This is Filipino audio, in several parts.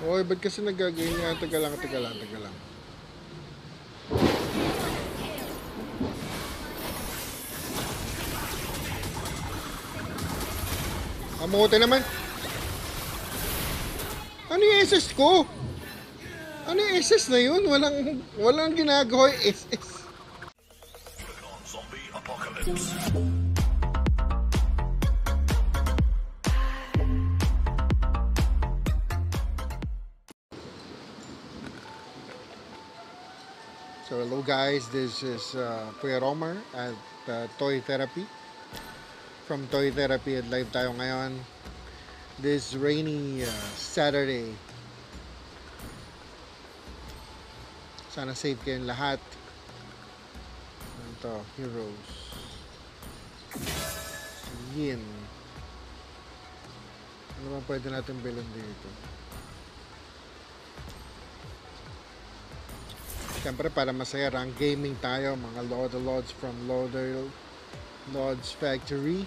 Oy, ba't kasi nagagawin niya? Taga lang, taga lang, taga lang. Kamote naman. Ano yung SS ko? Ano yung SS na yun? Walang ginagawa yung SS. Zombie apocalypse. So hello guys, this is Kuya Romer at Toy Therapy. From Toy Therapy at live tayo ngayon. This rainy Saturday. Sana safe kayong lahat. Ito, heroes. Yin. Ano ba pwede natin bilhin dito? Siyempre para masaya, rank gaming tayo, mga Lords from Lords Factory.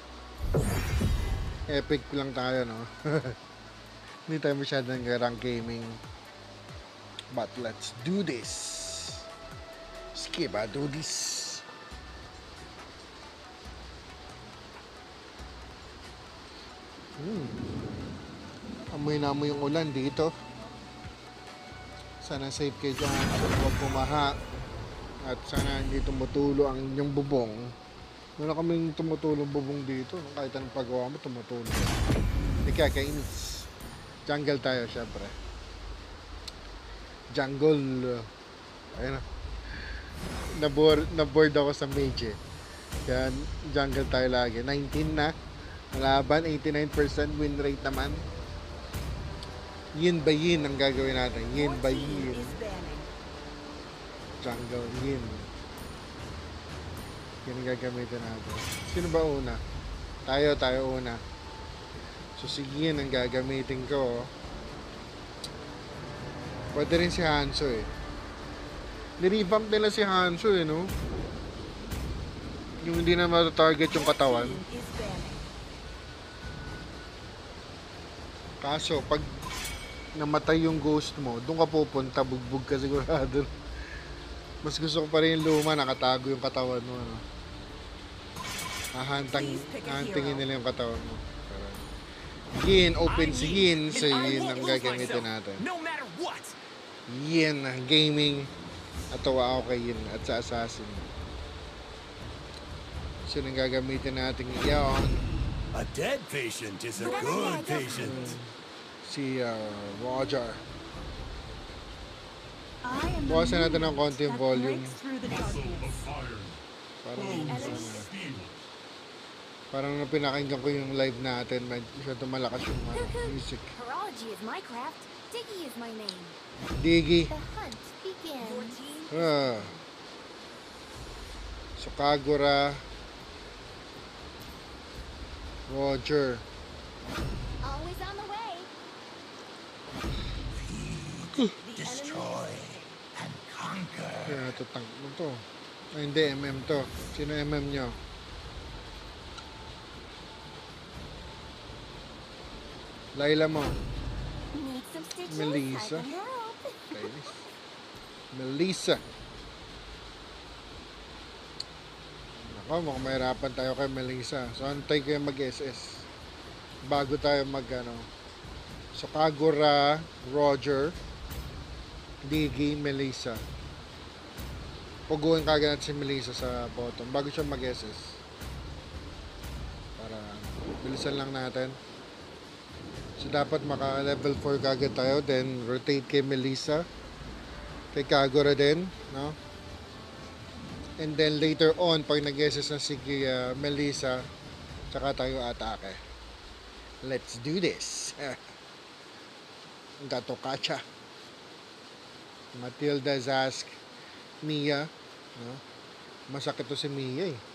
Epic lang tayo, no? Hindi tayo masyadong rank gaming. But let's do this. Skiba, do this. Amoy na amoy yung ulan dito. Sana safe kayo dyan, sana huwag pumaha, at sana hindi tumutulo ang inyong bubong. Meron kaming tumutulong bubong dito, kahit anong paggawa mo, tumutulong. Hindi kaya kainis. Jungle tayo, syempre. Jungle. Ayun na. Naboard ako sa mage eh. Kaya jungle tayo lagi. 19 na. Laban, 89% win rate naman. Yin ba yin ang gagawin natin? Yin ba yin? Jungle yin. Yan ang gagamitin natin. Sino ba una? Tayo una. So si Yin ang gagamitin ko. Pwede rin si Hanzo eh. Nirevamp nila si Hanzo eh, no? Yung hindi na matatarget yung katawan. Kaso, pag namatay yung ghost mo, doon ka pupunta, bugbog ka sigurado. Mas gusto ko pa rin yung luma, nakatago yung katawan mo. Ano? Hahantingin nila yung katawan mo. Yin, open si Yin, so Yin ang gagamitin natin. Yin, gaming. Atawa ako kay Yin at sa Assassin. So nang gagamitin natin yon. A dead patient is a good patient. Si Roger. Bawasan natin ng konti yung volume. Parang na pinakinggan ko yung live natin, masyado malakas yung music. Diggy. So Kagura. Roger. Destroy and conquer. Kaya ito tank mo to. Ay, hindi, MM to. Sino MM nyo? Layla mo. Melissa. Melissa. Ako, mukhang mahirapan tayo kay Melissa. So, antay ko yung mag-SS. Bago tayo mag-ano. So, Kagura, Roger, Diggy, Melissa. Puguin kagad natin si Melissa sa bottom bago siya mag-SS. Para bilisan lang natin. So, dapat maka-level 4 kagad tayo. Then, rotate kay Melissa. Kay Kagura din, no? And then, later on, pag nag-SS na si Melissa, tsaka tayo atake. Let's do this. Gato Kacha. Matilda, Zask, Mia, no? Masakit to si Mia eh.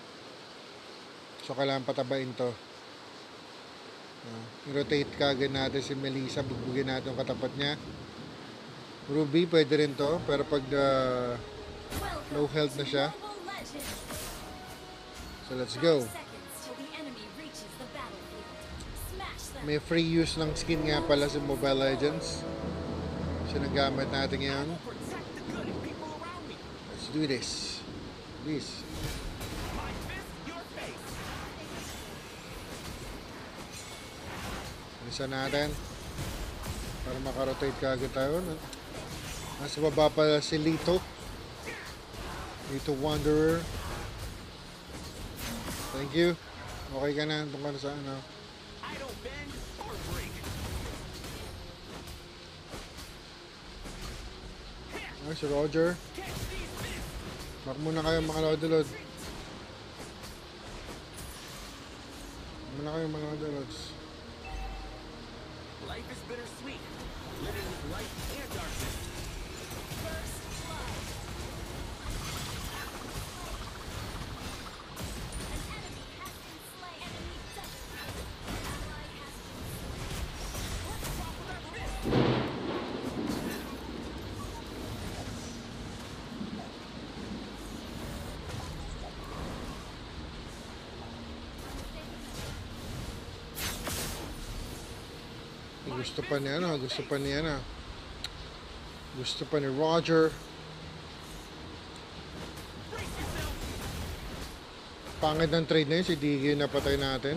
So kailangan patabain to. I-rotate kagad natin si Melissa, bugbugin natin yung katapat niya. Ruby pwede rin to, pero pag low health na siya. So let's go. May free use ng skin nga pala sa Mobile Legends. Sinagamit natin ngayon. Protect the good and people around me. Let's do this. Please. My fist, your face. Isa natin. Para makarotate ka agad tayo. No? Nasa baba pala si Lito. Lito Wanderer. Thank you. Okay ka na. Tungkol sa ano. I don't bend or break. Ay, si Roger. Catch these fists. Back muna kayo mga lodilod. Muna kayo mga lodilod. Life is bittersweet. Living with light and darkness. First blood. An enemy has been slain. Enemy double. Ally has been slain. Gusto pa ni ano, gusto pa ni ano. Gusto pa ni Roger. Pangit ng trade na yun, si Diggy yung napatay natin.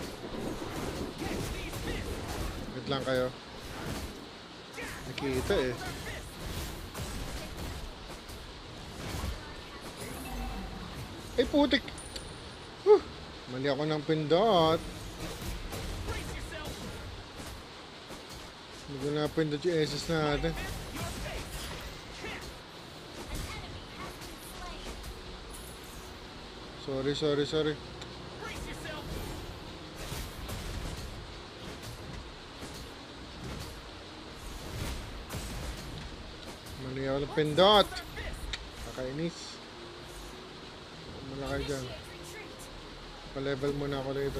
Wait lang kayo. Nakita eh. Ay putik! Mali ako ng pindot. Hindi ko napindot yung SS natin. Sorry. Mali ako ng pindot. Kakainis. Muna kayo dyan. Pa-level muna ako dito.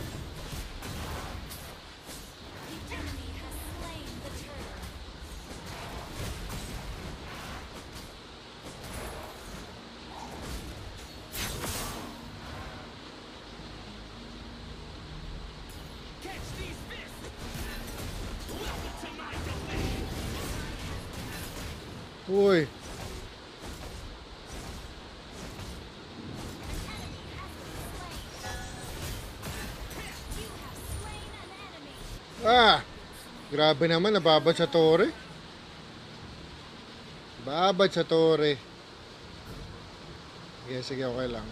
Catch these fists. Welcome to my domain. Uy! Ah! Grabe naman, nababad sa tore. Babad sa tore. Sige, okay lang.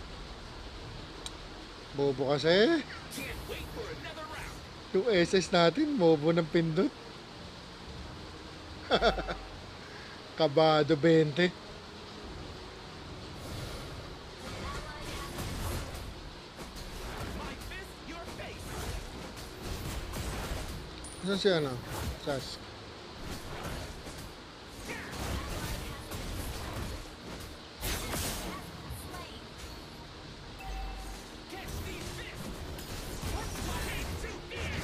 Bobo kasi. Can't wait for another round. Yung SS natin, bobo ng pindot. Kabado 20. My fist, your face. Saan si ano? Sask. Catch these fists. What's my name to fear?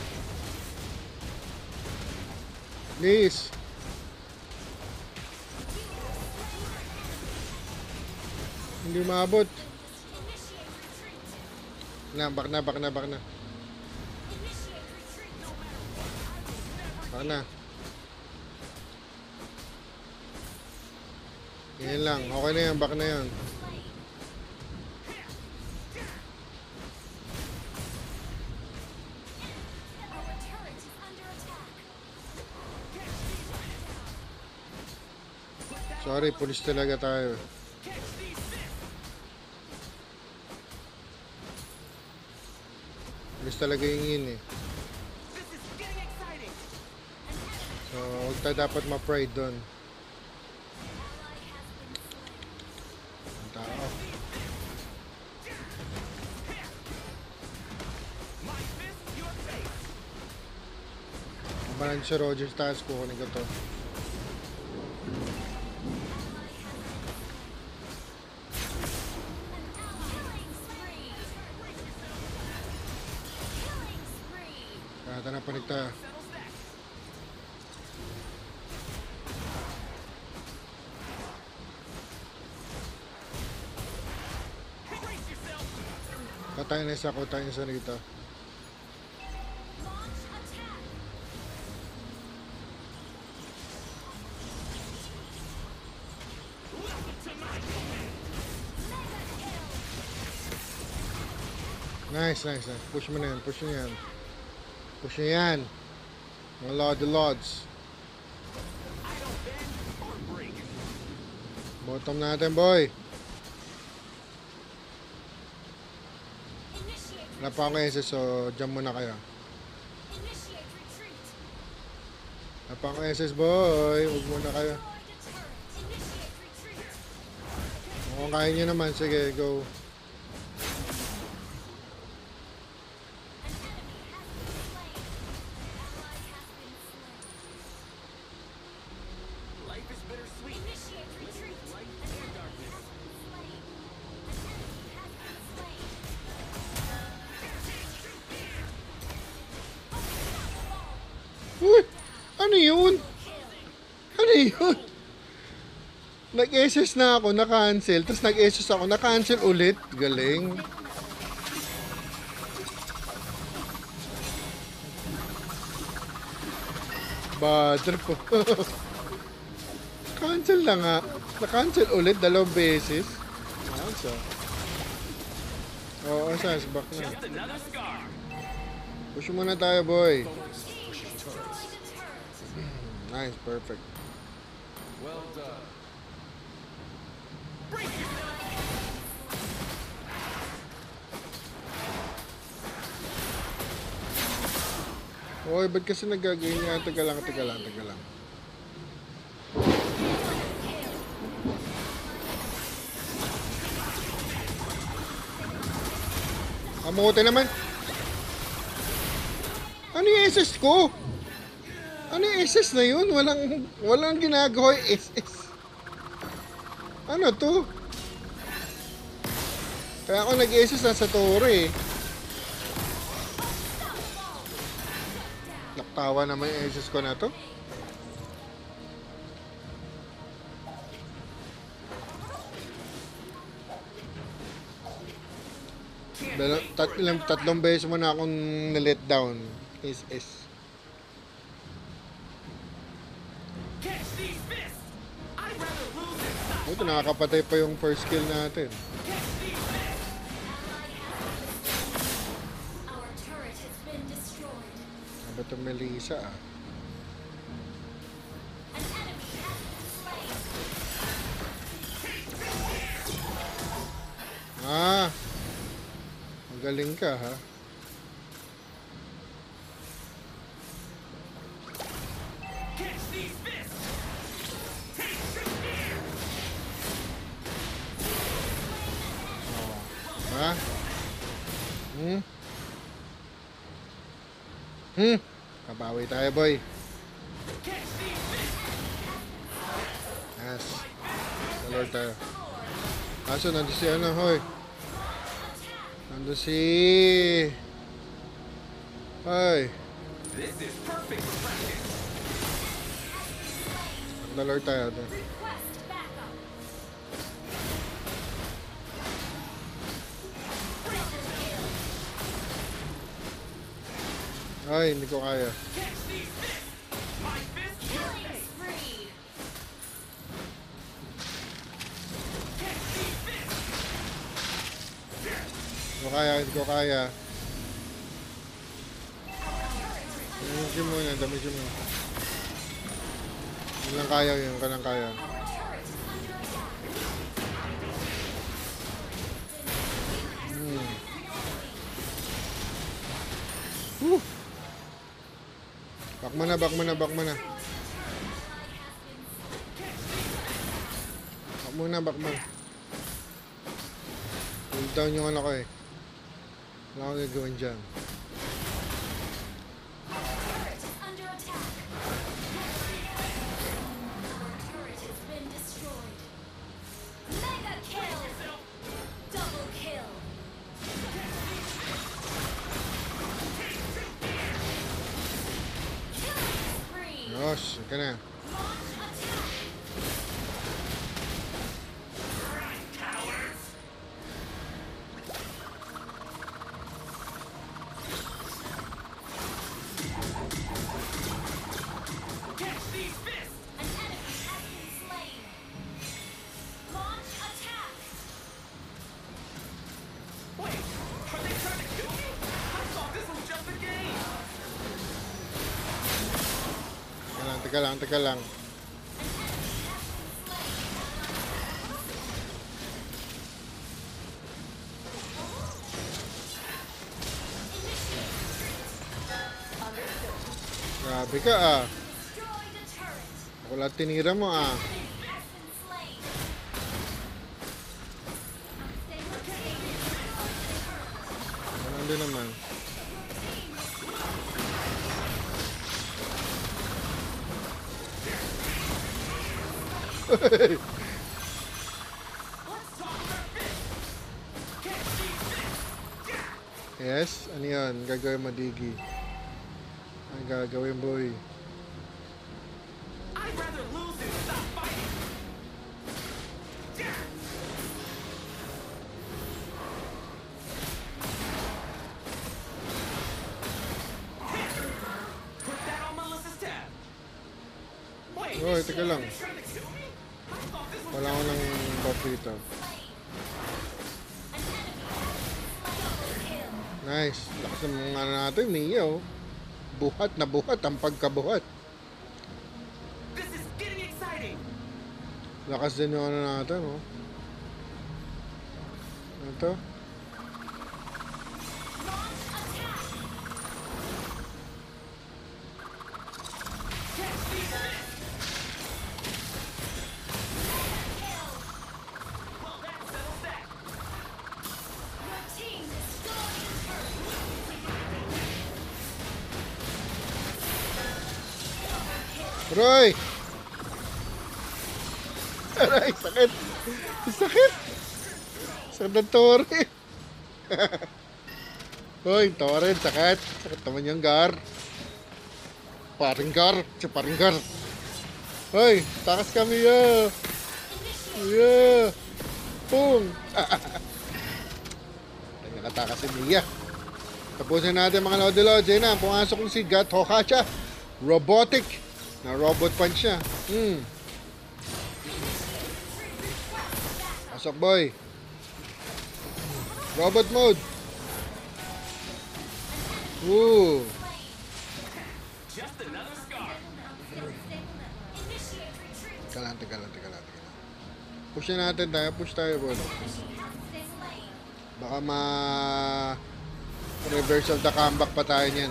Please. Hindi maabot. Back na. Baka na. Yan lang. Okay na yan. Back na yan. Our turret is under attack. Sorry, pulis talaga tayo. Catch these fists. Pulis talaga yung in eh. This is getting exciting. So, huwag tayo dapat ma-pride doon. Ang tao. My fist, your face. Kabalan si Roger sa taas, kukunin ko to. Killing spree. Killing spree. Kata na panig tayo. Settles that. Brace yourself. Katayin na isa ko, tayo isa rito. Launch attack. Nice, nice, nice. Push mo na yan, push mo yan. Push mo yan. Mga Lodi Lods. I don't bend or break. Bottom natin, boy. Initiate Wala pa akong SS, so jump muna kayo. Initiate retreat. Wala pa akong SS, boy. Huwag muna kayo. Destroyed a turret. Initiate retreat. Kung kaya nyo naman, sige, go. An enemy has been slain. Ally has been slain. Life is bittersweet. Initiate retreat. Light An and enemy darkness. has been slain. An enemy has been slain. Uy! Ano yun? Kill. Ano yun? Nag-SS na ako, na-cancel. Tapos nag-SS ako, na-cancel ulit. Galing. Bother ko. Cancel na nga. Na-cancel ulit, dalawang beses. Cancel. Oo, Sans, back na. Just another scar. Push muna tayo, boy. Team destroyed a turret. Nice, perfect. Well done. Break yourself. Oy, ba't kasi nagaganyan? Taga lang, taga lang, taga lang. Kamote naman. Ano yung SS ko? Ano yung SS na yun? Walang ginagawa yung SS. Ano to? Kaya ako nag-SS na sa tore eh. Naktawa naman yung SS ko na to. Tatlong beses mo na akong na-let down. SS. Catch these fists. I'd rather lose than stop. Ito, nakakapatay pa yung first kill natin. Catch these fists. Our turret has been destroyed. Ano ba ito, Melissa ah? An enemy has been slain. Ah! Magaling ka ha? Catch these fists. Ha? Hmm? Hmm? Kabawi tayo, boy. Catch these fists. Yes. Salor tayo. Kaso, nandun si ano, hoy. Nandun si... Hoy. This is perfect for practice. Salor tayo. Request backup. Ay, hindi ko kaya. Catch these fists. My fist will Killing pay. spree. Catch these fists. Hindi ko kaya, hindi ko kaya. Damisin mo na, damisin mo. Yun lang kaya, yun ka lang kaya. Our turret is under attack. Woo! Back mo na, back mo na, back mo na. Back mo na, back mo na. Hold down yung ano ko eh. Wala akong gagawin dyan. Turret is under attack. Our turret has been destroyed. Mega kill. Double kill. Killing spree. Yos, ka na. Launch attack. Cowards. Catch these fists. An enemy has been slain. Launch attack. Wait, are they trying to kill teka lang, teka lang. Grabe ka ah. Destroy the turret. Wala tinira mo ah. Has been slain. Ano din naman. Let's talk about this. Catch these fists. Yes? Ano yan? Gagawin mo, Diggy? Ang gagawin, boy? I'd rather lose than stop fighting. Put that on Melissa's tab. Wait, Oy, this teka shit lang. is trying to kill me? I thought this was Wala ko ng buff dito. Nice. Lakas ng mga ano natin, Mia, oh. Buhat na buhat, ang pagkabuhat. This is getting exciting. Lakas din yung ano natin, oh. Ito. Catch these fists. Well, that settles that. Your team destroyed the turret. Roy! Aray, sakit! Sakit! Sakit ng torre! Hoy, torre, sakit! Sakit naman yung gar! Paring gar! Si paring gar! Hoy, takas kami ya! Yeah! Pung! Nakatakas si Mia. Tapusin natin mga Lodi-Lods. Ayun na, pumasok na si Gat Hokacha. Robotic. Na robot punch siya. Pasok, boy. Robot mode. Woo. Just another scar. Initiate retreat. Teka lang. Pushin natin tayo. Push tayo, boy. Has been slain. Baka reverse of the comeback pa tayo niyan.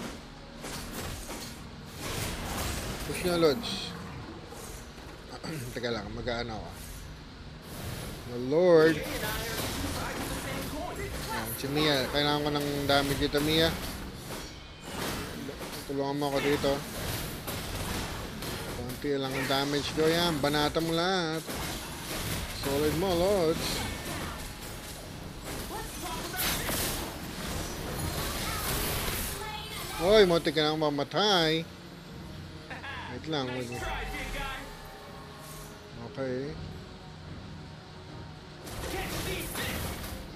Push nyo, Lods. Teka lang, mag-ano ako. The Lord. Ayan, si Mia. Kailangan ko ng damage dito, Mia. Tulungan mo ako dito. Konti lang ang damage ko. Yan, banata mo lahat. Solid mo, Lods. Hoy, munti ka nang mamatay. Wait lang. Nice try, big guy. Okay. Catch these fists.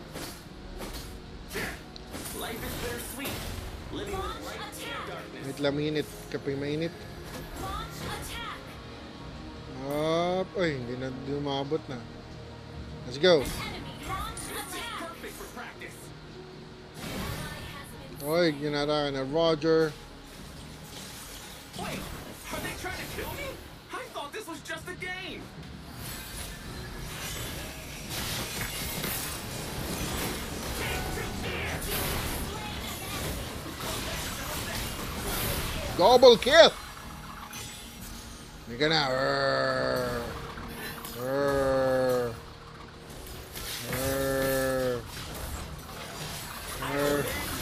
Life is bittersweet. Living with light and darkness. Wait lang, mainit. Kapag mainit. Launch attack. Ay, hindi na umabot na. Let's go. Enemy launch This is attack. perfect for practice. Ally has been Oy, ginara na Roger. Wait, are they trying to kill me? I thought this was just a game. Double kill! Hindi ka na. Arr. Arr. Arr. Arr.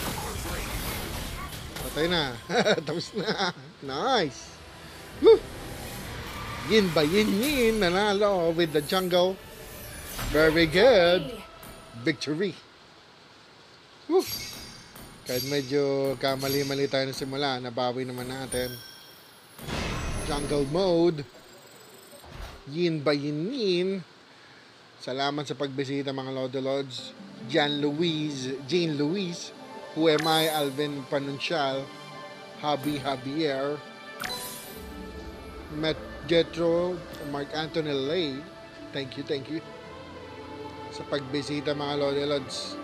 Patay na. Tapos na. Nice. Woo! Yin ba yin nanalo with the jungle. Very good. Victory. Woo! Kahit medyo kamali-mali tayo na simula, nabawi naman natin. Jungle mode. Yin ba yin. Salamat sa pagbisita mga Lodi-Lods. Jane Louise, Who Am I, Alvin Panuncial, Javier, Matt Jetro, Mark Anthony Lay. Thank you sa pagbisita mga Lodi-Lods.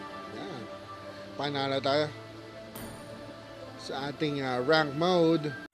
Yan. Panalo tayo sa ating rank mode.